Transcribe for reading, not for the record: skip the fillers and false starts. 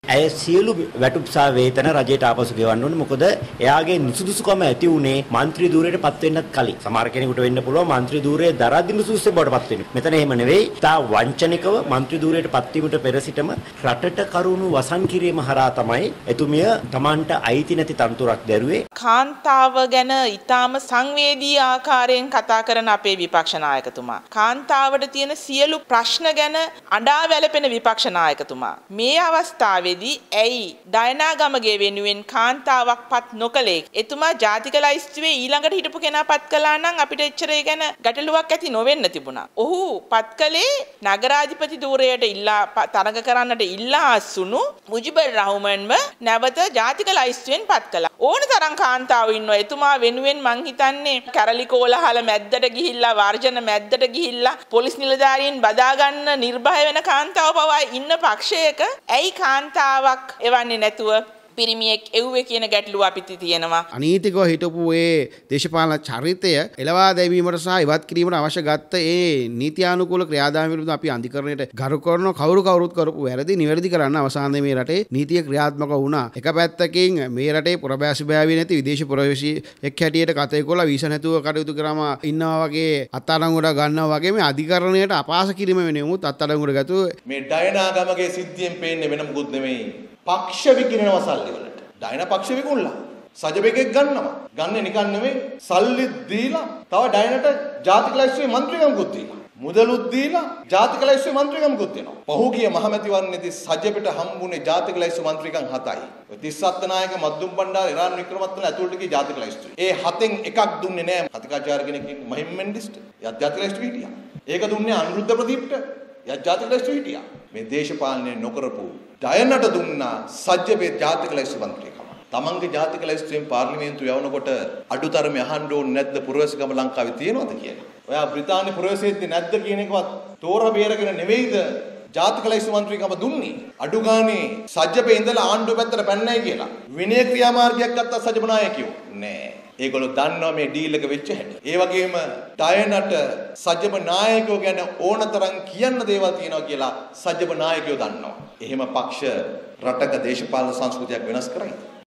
ඇය සියලු වැටුප් සහ වේතන රජයට ආපසු ගෙවන්න ඕනේ. මොකද එයාගේ නුසුදුසුකම ඇති උනේ മന്ത്രി ධූරයට පත් වෙන්නත් කලින්. සමහර කෙනෙකුට වෙන්න පුළුවන් മന്ത്രി ධූරයේ දරද්දි නුසුදුසු බවට පත් වෙන්නේ. මෙතන එහෙම නෙවෙයි. තා වංචනිකව മന്ത്രി ධූරයට පත් වීමට පෙර සිටම රටට කරුණු වසන් කිරීම හරහා තමයි එතුමිය Tamanට අයිති නැති තනතුරක් දැරුවේ. කාන්තාව ගැන ඊටාම සංවේදී ආකාරයෙන් කතා කරන අපේ විපක්ෂ නායකතුමා. කාන්තාවට තියෙන සියලු ප්‍රශ්න ගැන අඬා වැළපෙන විපක්ෂ නායකතුමා. මේ අවස්ථාවේදී ඇයි ඩයනා ගමගේ වෙනුවෙන් කාන්තාවක් පත් නොකලේ? එතුමා ජාතික ලයිස්තුවේ ඊළඟට හිටපු කෙනා පත් කළා නම් අපිට එච්චර ඒ ගැන ගැටලුවක් ඇති නොවෙන්න තිබුණා. ඔහු පත් කළේ නගරාධිපති ධූරයට ඉල්ලා තරඟ කරන්නට ඉල්ලා අසුණු මුජිබර් රහමන්ව නැවත ජාතික ලයිස්තුවෙන් පත් කළා. ඕන තරම් කාන්තාවෝ ඉන්නවා. එතුමා වෙනුවෙන් මං හිතන්නේ කැරලි කෝලහල මැද්දට ගිහිල්ලා වර්ජන මැද්දට ගිහිල්ලා පොලිස් නිලධාරීන් බදා ගන්න නිර්භය වෙන කාන්තාව පවා ඉන්න පක්ෂයක ඇයි කාන්තාවක් එවන්නේ නැතුව පිරිමියෙක් එව්වේ කියන ගැටලුව අපිට තියෙනවා. අනීතිකව හිටපු ඒ දේශපාලන චරිතය එලවා දැමීමට සහ ඉවත් කිරීමට අවශ්‍ය ගත්ත ඒ නීතියානුකූල ක්‍රියාදාම විරුද්ධ අපි අධිකරණයට ගරු කරන කවුරුත් කරපු වැරදි නිවැරදි කරන්න අවසානයේ මේ රටේ නීතිය ක්‍රියාත්මක වුණා. එක පැත්තකින් මේ රටේ පුරබෑසි බෑවි නැති විදේශ පුරවැසියෙක් හැටියට කතා කරලා වීසා නැතුව කටයුතු කරාම ඉන්නවා වගේ අත්අඩංගුවට ගන්නවා වගේ මේ අධිකරණයට අපහාස කිරීම වෙනුවෙන් අත්අඩංගුවට ගත්තු මේ ඩයනා ගමගේ සිද්ධියෙන් පේන්නේ වෙන මොකුත් නෙමෙයි. පක්ෂ විකිනනවා සල්ලි වලට. ඩයනා පක්ෂ විකුණලා. සජබෙකෙක් ගන්නවා. ගන්න නිකන් නෙමෙයි සල්ලි දීලා තව ඩයනට ජාතික ලැයිස්තුවේ മന്ത്രിකමකුත් දීලා. මුදලුත් දීලා ජාතික ලැයිස්තුවේ മന്ത്രിකමකුත් දෙනවා. පහුගිය මහමැතිවරණයේදී සජබෙට හම්බුනේ ජාතික ලැයිස්තුවේ මන්ත්‍රීකම් 7යි. ඔය 37 නායක මද්දුම් බණ්ඩාර ඉරාන් වික්‍රමරත්න ඇතුළට ගිය ජාතික ලැයිස්තුවේ. ඒ 7න් එකක් දුන්නේ නෑ කතිකාචාර්ය කෙනෙක් මහිම් මෙන්ඩිස්ට. යත් ජාතික ලැයිස්තුවේ හිටියා. ඒක දුන්නේ අනුරුද්ධ ප්‍රදීප්ට. යත් ජාතික ලැයිස්තුවේ හිටියා. මේ දේශපාලනය නොකරපු ඩයනට දුන්නා සජ්ජබේ ජාතික ලැයිස්තු මන්ත්‍රීකම. තමන්ගේ ජාතික ලැයිස්තුවෙන් පාර්ලිමේන්තුව යවනකොට අඩුතරමේ අහන්න ඕනේ නැද්ද පුරවැසිකම ලංකාවේ තියෙනවද කියලා. ඔයා බ්‍රිතාන්‍ය පුරවැසියෙක්ද නැද්ද කියන එකවත් තෝර බේරගෙන නෙවෙයිද ජාතික ලැයිස්තු මන්ත්‍රීකම දුන්නේ. අඩු ගානේ සජ්ජබේ ඉඳලා ආණ්ඩුව පැත්තට පැන්නයි කියලා. විනය ක්‍රියාමාර්ගයක් ගත්තා සජ්ජබ නායකයෝ. නෑ. ඒගොල්ලෝ දන්නවා මේ ඩීල් එක වෙච්ච හැටි. ඒ වගේම ඩයනට සජ්ජබ නායකයෝ ගැන ඕනතරම් කියන්න දේවල් තියෙනවා කියලා සජ්ජබ නායකයෝ දන්නවා. එහෙම පක්ෂ රටක දේශපාලන සංස්කෘතියක් වෙනස් කරයි.